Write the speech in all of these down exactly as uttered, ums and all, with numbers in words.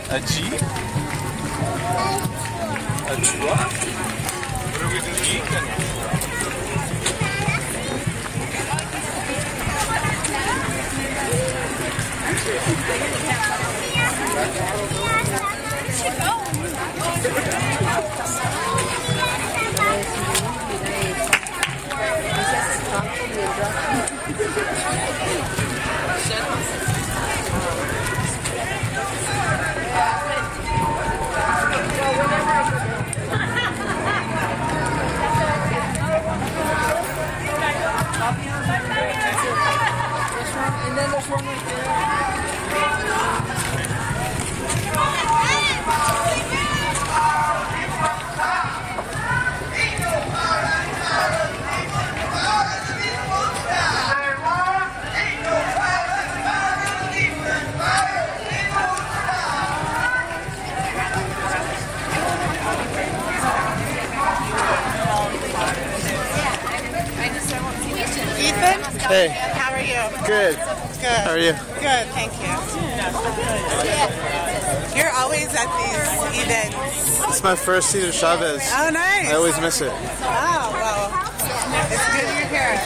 A Jeep? A truck? What are we going to eat then? And then there's one right there. Ethan? Hey. How are you? Good. Good. How are you? Good, thank you. You're always at these events. It's my first seat of Chavez. Oh, nice. I always miss it. Oh, well, it's good you're here.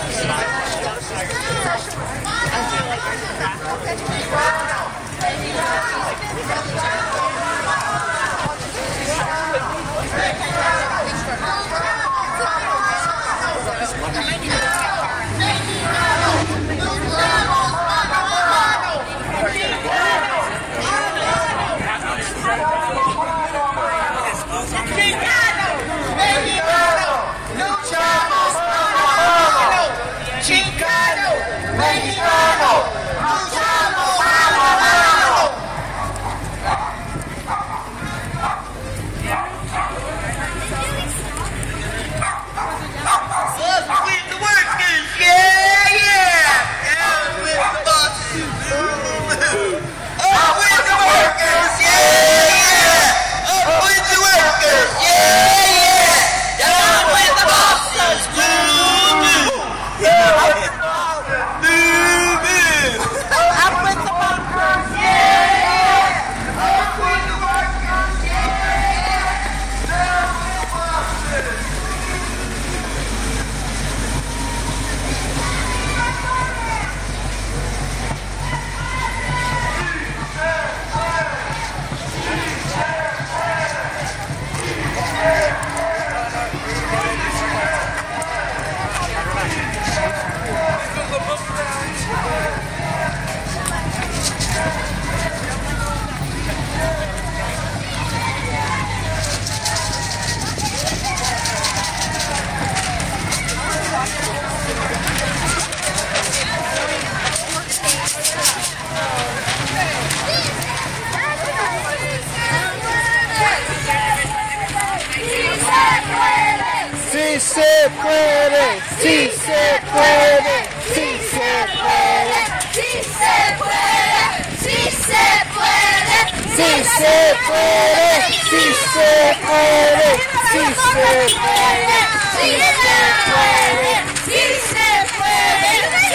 Sí se puede, sí se puede, sí se puede, Sí se puede, sí se puede, sí se puede, sí se puede, sí se puede, sí se puede, sí se puede,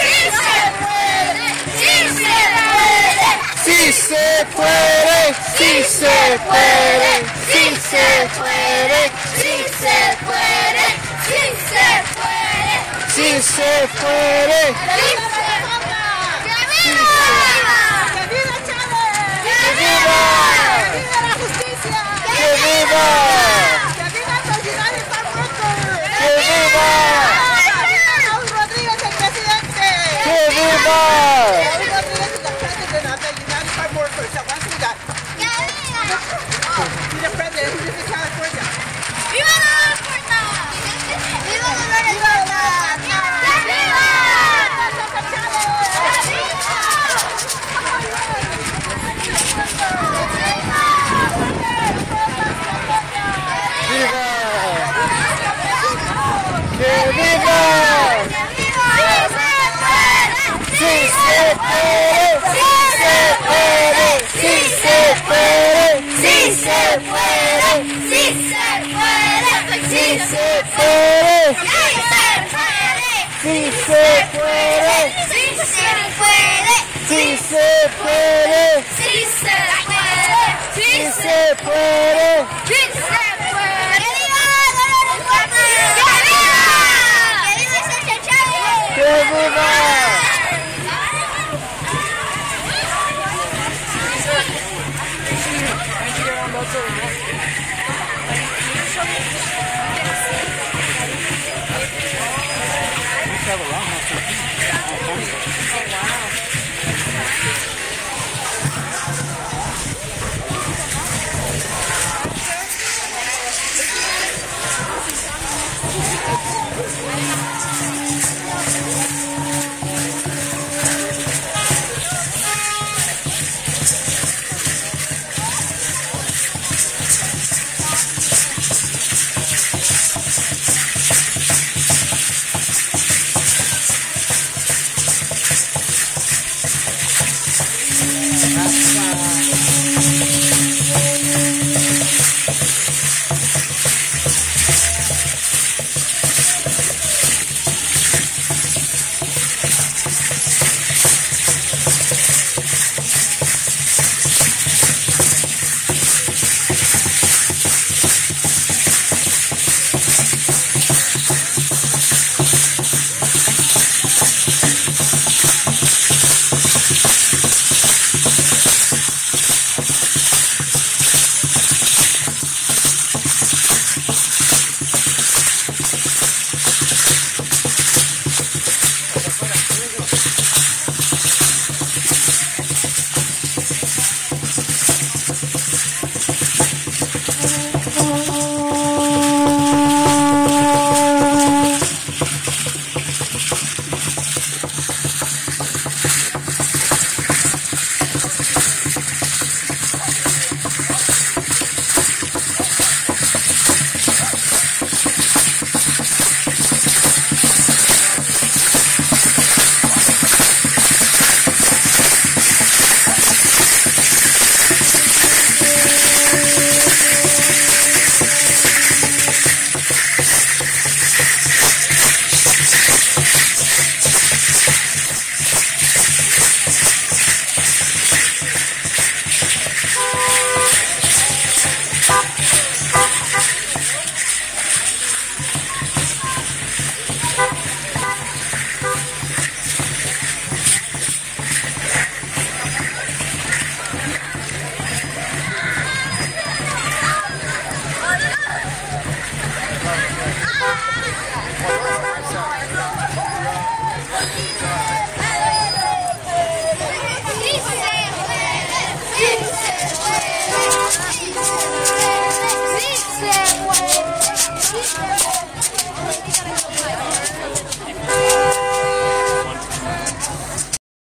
sí se puede, sí se puede, sí se puede, sí se puede, sí se puede, sí se puede, sí se puede. ¡Que viva! ¡Que viva Chavez! ¡Que viva! ¡Que viva la justicia! ¡Que viva! ¡Que viva el presidente de San Marcos! ¡Que viva! ¡Raúl Rodríguez, el presidente! ¡Que viva! Raúl Rodríguez is the president of the United Farm Workers. So once we got, he's the president. He lives in California. ¡Viva la puerta! ¡Viva la libertad! ¡Viva! ¡Que viva! ¡Sí se puede! ¡Sí se puede! ¡Sí se puede! ¡Sí se puede! ¡Sí se puede! ¡Sí se puede! ¡Sí se puede! ¡Sí se puede! ¡Sí se puede! ¡Sí se puede! ¡Sí se puede! ¡Sí puede! ¡Sí se puede! ¡Que viva Dolores Huerta! ¡Que viva! ¡Que viva Cesar Chavez! ¡Que viva! Thank you.